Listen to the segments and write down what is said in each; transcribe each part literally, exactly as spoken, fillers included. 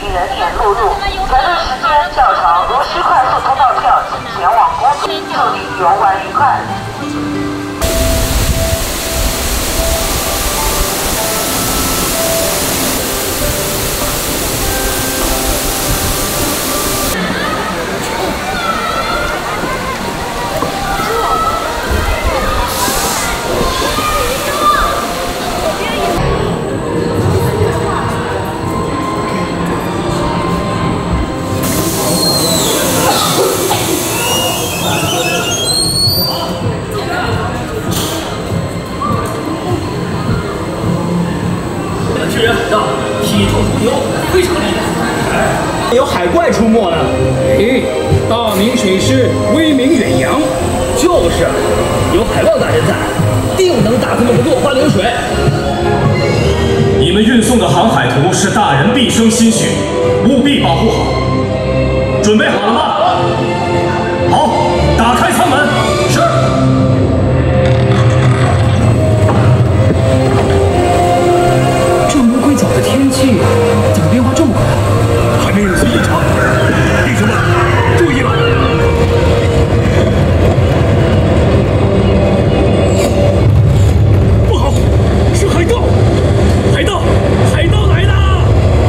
人员录入，排队时间较长，如需快速通道票，请前往公司。祝你游玩愉快。 巨人海盗踢球如牛，非常厉害。有海怪出没呢。 哎，大明水师威名远扬。 就是，有海豹大人在，定能打他们个落花流水。 你们运送的航海图是大人毕生心血，务必保护好。准备好了吗？好，打开舱门。是。 硅藻的天气怎么变化这么快？ 还没有什么异常，弟兄们，注意了！不好，是海盗！海盗！海盗来了！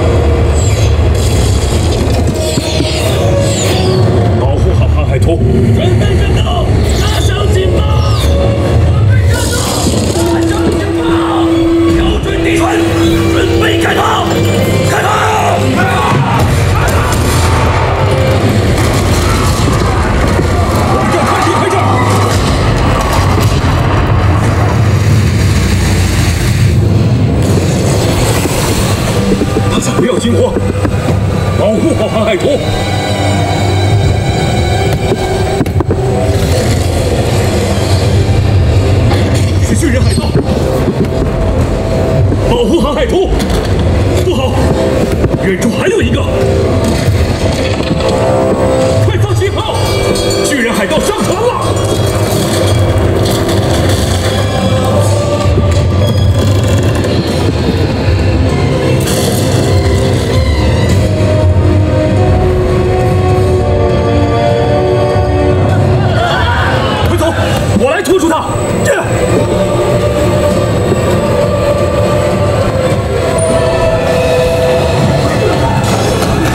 保护好航海图！ 准备战斗，拉上警报！准备战斗，拉上警报！瞄准敌船！ 准备开炮！开炮！ 我们要快离开这儿！大家不要惊慌，保护好航海图。是巨人海盗！ 保护航海图！不好，远处还有一个！快放信号！巨人海盗上船了！快走，我来拖住他！这。 快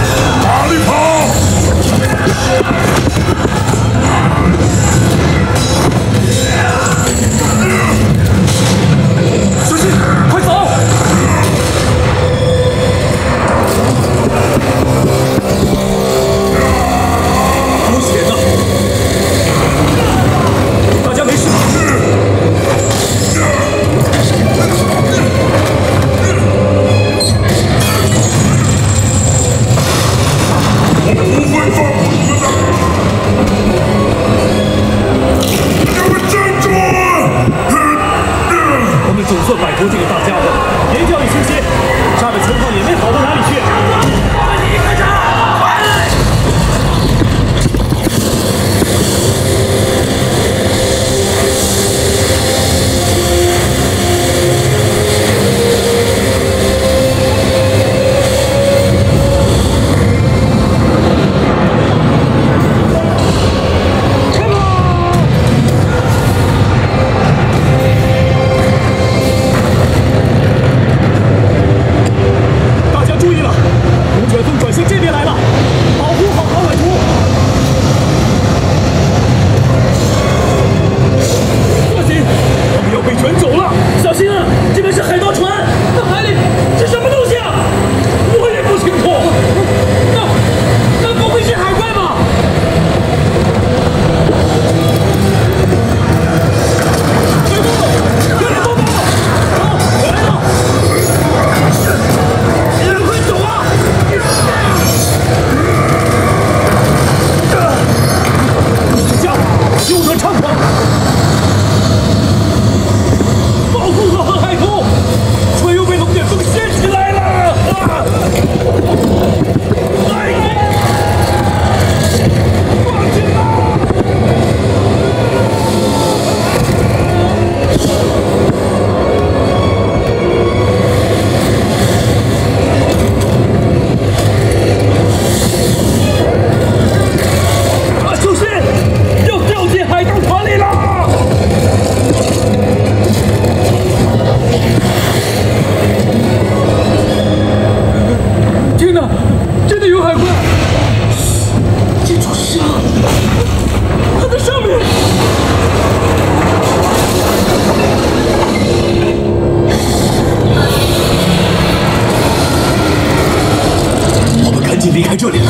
赶紧离开这里！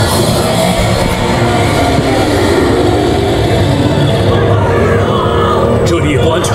这里也不安全。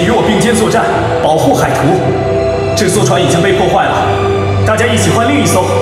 这艘船已经被破坏了，大家一起换另一艘。